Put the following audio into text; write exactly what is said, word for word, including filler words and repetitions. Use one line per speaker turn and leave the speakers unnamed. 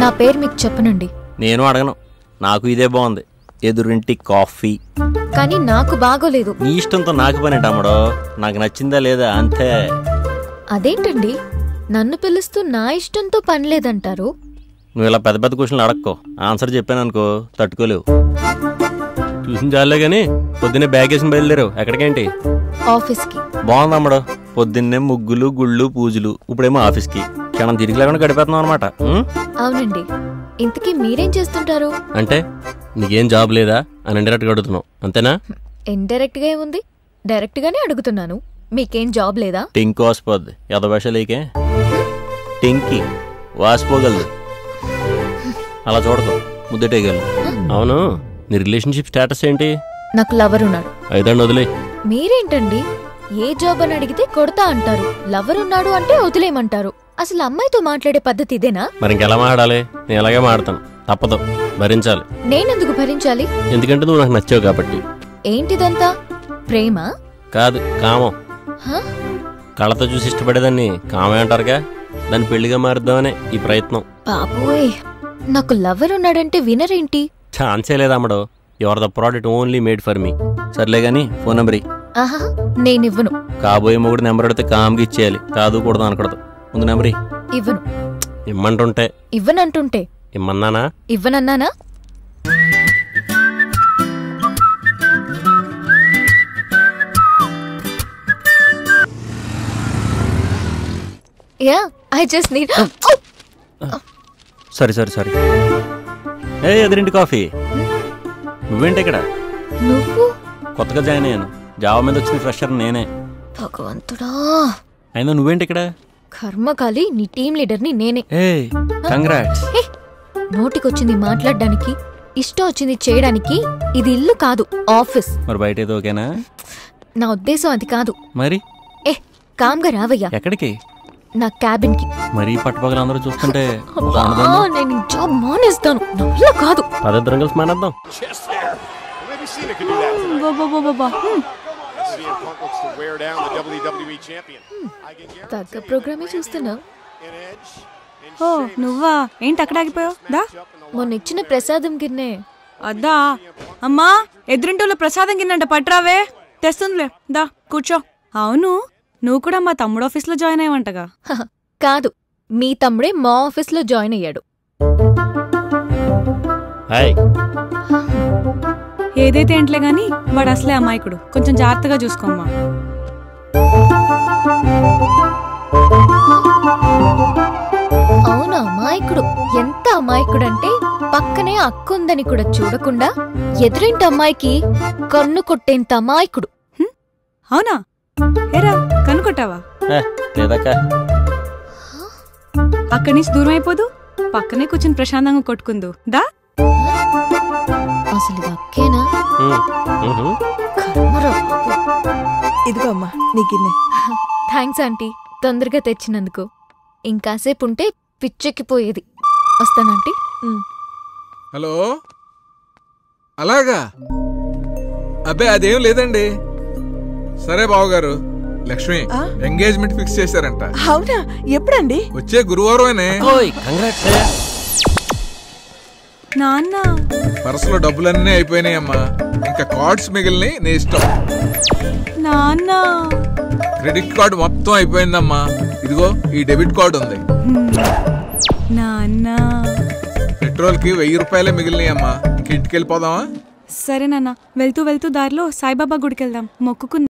నా పేరు మీకు చెప్పనండి.
నేను అడగను, నాకు ఇదే బాగుంది, ఎదురింటి కాఫీ.
కానీ నాకు బాగోలేదు.
నీ ఇష్టంతో నాకు పని తమ్ముడు, నాకు నచ్చిందా లేదా అంతే.
అదేంటండి నన్ను పిలుస్తూ నా ఇష్టంతో పని లేదంటారు?
నువ్వు ఇలా పెద్ద పెద్ద క్వశ్చన్లు అడక్కో, ఆన్సర్ చెప్పాను అనుకో తట్టుకోలేవు. చూసిన చాలే గానీ పొద్దున్నే బ్యాగ్ వేసిన బయలుదేరావు, ఎక్కడికేంటి?
ఆఫీస్కి.
బాగుంది అమ్మడు, పొద్దున్నే ముగ్గులు గుళ్ళు పూజలు, ఇప్పుడేమో ఆఫీస్కి. క్షణం తిరిగి లేకుండా గడిపేస్తున్నావు అనమాట.
అవునండి. ఇంతకీ మీరేం చేస్తుంటారు?
అంటే నీకేం జాబ్ లేదా అని ఇండైరెక్ట్ గా అడుగుతున్నావు అంతేనా?
ఇండైరెక్ట్ గా ఏముంది, డైరెక్ట్ గానే అడుగుతున్నాను. మీకేం జాబ్ లేదా?
టింక్ వాసిపోద్ది, ఎద భాషలేకే టింకి వాసిపోగలదు. అలా చూడదు, ముద్దటేయగలదు. అవును, నీ రిలేషన్షిప్ స్టేటస్ ఏంటి?
నాకు లవర్ ఉన్నాడు.
అయిదండి వదిలే.
మీరేంటండి ఏ జాబ్ అని అడిగితే కొడతా అంటారు, లవర్ ఉన్నాడు అంటే వదిలేయమంటారు. అసలు అమ్మాయితో మాట్లాడే పద్ధతి ఇదేనా?
మరి ఇంకెలా మాట్లాడాలి? నేను అలాగే మాడతాను, తప్పదు, భరించాలి.
నేనెందుకు భరించాలి?
ఎందుకంటే నువ్వు నాకు నచ్చావు కాబట్టి.
ఏంటిదంతా ప్రేమ
కాదు, కామం. కళ్ళతో చూసి ఇష్టపడేదాన్ని కామే అంటారుగా, దాన్ని పెళ్లిగా మారుద్దామనే ఈ ప్రయత్నం.
బాబోయ్, నాకు లవర్ ఉన్నాడంటే వినరేంటి?
ఛాన్సే లేదమ్మడు. Your the product only made for me. సర్లే గానీ ఫోన్ నెంబర్.
ఆహా, నేనివ్వను.
కాబోయే మొగుడు నెంబర్ అడితే కామ్కి ఇచ్చేయాలి, కాదు కూడదు అనకూడదు. ముందు నెంబర్
ఇవ్వను.
ఇమ్మంటుంటే
ఇవ్వనంటుంటే
ఇమ్మన్నానా?
ఇవ్వనన్నానా? Yeah, I just need.
సరే సరే సరే. ఏ ఎదురింటి కాఫీ. నువ్వేంటి ఇక్కడ?
నువ్వు?
కొత్తగా జాయిన్ అయ్యాను, జాబ్ మీద వచ్చిన ఫ్రెషర్ నేనే.
భగవంతుడా.
అయినా నువ్వేంటి ఇక్కడ?
కర్మకాలి, నీ టీం లీడర్ని నేనే.
ఏ కంగ్రాట్స్.
నోటికొచ్చింది మాట్లాడడానికి, ఇష్టం వచ్చింది చేయడానికి ఇది ఇల్లు కాదు, ఆఫీస్.
మరి బయట ఏదో ఓకేనా?
నా ఉద్దేశం అది కాదు.
మరి
ఏ కామ్గా రావయ్యా.
ఎక్కడికి?
నా క్యాబిన్ కి.
మరి పట్టుపగలు అందరూ చూస్తుంటే
నేను జాబ్ మానేస్తాను, నవ్వులో కాదు.
పదిద్దరం కలిసి మానేద్దాం.
తగ్గ ప్రోగ్రామే చూస్తున్నా.
ఓ నువ్వా? ఏంటి అక్కడ ఆగిపోయావు? దా,
మొన్న ఇచ్చిన ప్రసాదం గిన్నె.
అద్దా అమ్మా, ఎదురింటోళ్ళ ప్రసాదం గిన్నంట పట్రావే. తెస్తుందిలే, దా కూర్చో. అవును, నువ్వు కూడా మా తమ్ముడు ఆఫీస్లో జాయిన్ అయ్యావంటగా?
కాదు, మీ తమ్ముడే మా ఆఫీస్లో జాయిన్ అయ్యాడు.
ఏదైతే ఏంట్లే గాని వాడు అసలే అమాయకుడు, కొంచెం జాగ్రత్తగా చూసుకోమ్మా.
అవును, అమాయకుడు. ఎంత అమాయకుడంటే పక్కనే అక్కుందని కూడా చూడకుండా ఎదురింటి అమ్మాయికి కన్ను కొట్టేంత అమాయకుడు.
అవునా? ఏరా కనుకొట్టావా? అక్కడి నుంచి దూరం అయిపోదు, పక్కనే కూర్చుని ప్రశాంతంగా కొట్టుకుందు. దా,
అసలు ఇది అక్కేనా?
ఇదిగో అమ్మా నీ గిన్నె.
థ్యాంక్స్ ఆంటీ, తొందరగా తెచ్చినందుకు. ఇంకాసేపు ఉంటే పిచ్చెక్కిపోయేది. వస్తానంటీ.
హలో, అలాగా? అబ్బే అదేం లేదండి. సరే బావగారు, లక్ష్మి ఎంగేజ్మెంట్ ఫిక్స్ చేశారంట.
అవునా? ఎప్పుడండి?
వచ్చే గురువారమేనే.
నాన్న
పర్సులో డబ్బులన్నీ అయిపోయినాయమ్మా, ఇంకా కార్డ్స్ మిగిలినాయి, నీ ఇష్టం.
నాన్న
క్రెడిట్ కార్డు మొత్తం అయిపోయిందమ్మా, ఇదిగో ఈ డెబిట్ కార్డు ఉంది.
నాన్న
పెట్రోల్ కి వెయ్యి రూపాయలే మిగిలినాయమ్మా, ఇంక ఇంటికి వెళ్ళిపోదామా?
సరే నాన్న, వెళ్తూ వెళ్తూ దారిలో సాయిబాబా గుడికి వెళ్దాం, మొక్కుకున్నా.